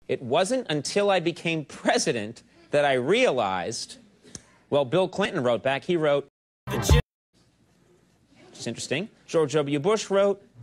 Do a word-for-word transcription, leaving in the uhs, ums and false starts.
It wasn't until I became president that I realized, well, Bill Clinton wrote back, he wrote, it's interesting. George W. Bush wrote,